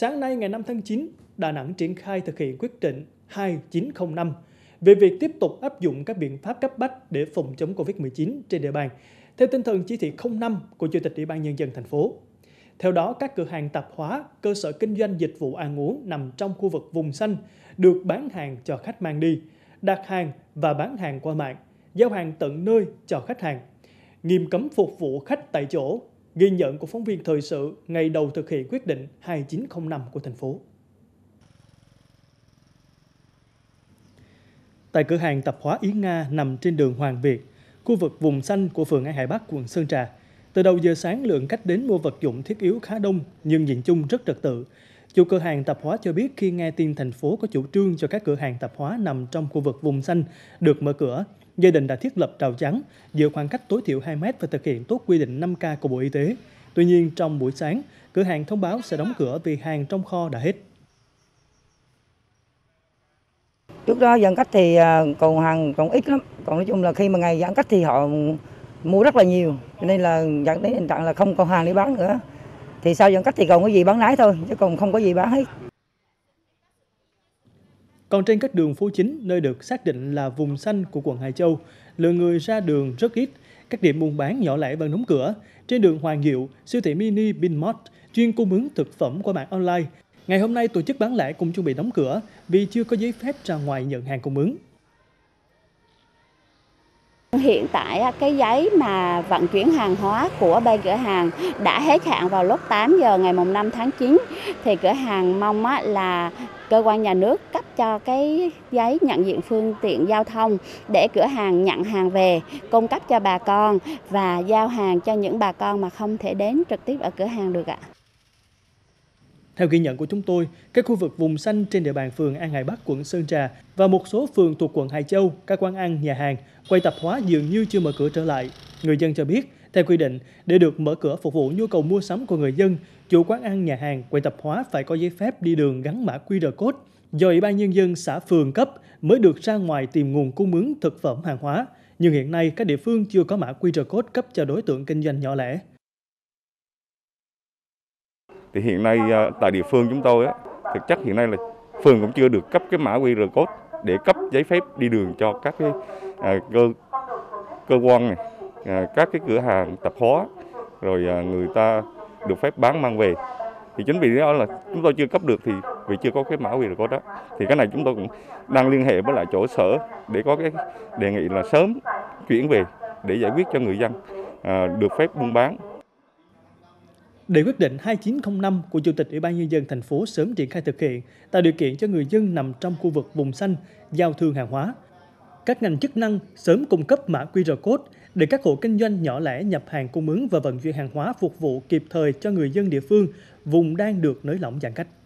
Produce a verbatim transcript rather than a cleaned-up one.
Sáng nay ngày năm tháng chín, Đà Nẵng triển khai thực hiện quyết định hai chín không năm về việc tiếp tục áp dụng các biện pháp cấp bách để phòng chống Covid mười chín trên địa bàn, theo tinh thần chỉ thị không năm của Chủ tịch Ủy ban Nhân dân thành phố. Theo đó, các cửa hàng tạp hóa, cơ sở kinh doanh dịch vụ ăn uống nằm trong khu vực vùng xanh được bán hàng cho khách mang đi, đặt hàng và bán hàng qua mạng, giao hàng tận nơi cho khách hàng. Nghiêm cấm phục vụ khách tại chỗ, ghi nhận của phóng viên thời sự ngày đầu thực hiện quyết định hai chín không năm của thành phố. Tại cửa hàng tạp hóa Yến Nga nằm trên đường Hoàng Việt, khu vực vùng xanh của phường An Hải Bắc, quận Sơn Trà, từ đầu giờ sáng lượng khách đến mua vật dụng thiết yếu khá đông nhưng nhìn chung rất trật tự. Chủ cửa hàng tạp hóa cho biết khi nghe tin thành phố có chủ trương cho các cửa hàng tạp hóa nằm trong khu vực vùng xanh được mở cửa, gia đình đã thiết lập rào chắn, giữ khoảng cách tối thiểu hai mét và thực hiện tốt quy định năm K của Bộ Y tế. Tuy nhiên, trong buổi sáng, cửa hàng thông báo sẽ đóng cửa vì hàng trong kho đã hết. Trước đó giãn cách thì còn hàng còn ít lắm, còn nói chung là khi mà ngày giãn cách thì họ mua rất là nhiều, cho nên là dẫn đến tình trạng là không còn hàng để bán nữa. Thì sau giãn cách thì còn có gì bán lái thôi, chứ còn không có gì bán hết. Còn trên các đường phố chính, nơi được xác định là vùng xanh của quận Hải Châu, lượng người ra đường rất ít, các điểm buôn bán nhỏ lẻ vẫn đóng cửa. Trên đường Hoàng Diệu, siêu thị mini Binmart chuyên cung ứng thực phẩm qua mạng online, ngày hôm nay tổ chức bán lẻ cũng chuẩn bị đóng cửa vì chưa có giấy phép ra ngoài nhận hàng cung ứng. Hiện tại cái giấy mà vận chuyển hàng hóa của bên cửa hàng đã hết hạn vào lúc tám giờ ngày năm tháng chín, thì cửa hàng mong là cơ quan nhà nước cấp cho cái giấy nhận diện phương tiện giao thông để cửa hàng nhận hàng về, cung cấp cho bà con và giao hàng cho những bà con mà không thể đến trực tiếp ở cửa hàng được ạ. Theo ghi nhận của chúng tôi, các khu vực vùng xanh trên địa bàn phường An Hải Bắc, quận Sơn Trà và một số phường thuộc quận Hải Châu, các quán ăn, nhà hàng, quầy tạp hóa dường như chưa mở cửa trở lại. Người dân cho biết, theo quy định, để được mở cửa phục vụ nhu cầu mua sắm của người dân, chủ quán ăn, nhà hàng, quầy tạp hóa phải có giấy phép đi đường gắn mã quy rờ code do Ủy ban Nhân dân xã phường cấp mới được ra ngoài tìm nguồn cung ứng thực phẩm hàng hóa. Nhưng hiện nay, các địa phương chưa có mã quy rờ code cấp cho đối tượng kinh doanh nhỏ lẻ. Thì hiện nay tại địa phương chúng tôi á, thực chất hiện nay là phường cũng chưa được cấp cái mã quy rờ code để cấp giấy phép đi đường cho các cái à, cơ cơ quan này, à, các cái cửa hàng tạp hóa, rồi à, người ta được phép bán mang về. Thì chính vì đó là chúng tôi chưa cấp được thì vì chưa có cái mã quy rờ code đó. Thì cái này chúng tôi cũng đang liên hệ với lại chỗ sở để có cái đề nghị là sớm chuyển về để giải quyết cho người dân à, được phép buôn bán. Để quyết định hai chín không năm của Chủ tịch Ủy ban Nhân dân thành phố sớm triển khai thực hiện, tạo điều kiện cho người dân nằm trong khu vực vùng xanh giao thương hàng hóa, các ngành chức năng sớm cung cấp mã quy rờ code để các hộ kinh doanh nhỏ lẻ nhập hàng cung ứng và vận chuyển hàng hóa phục vụ kịp thời cho người dân địa phương vùng đang được nới lỏng giãn cách.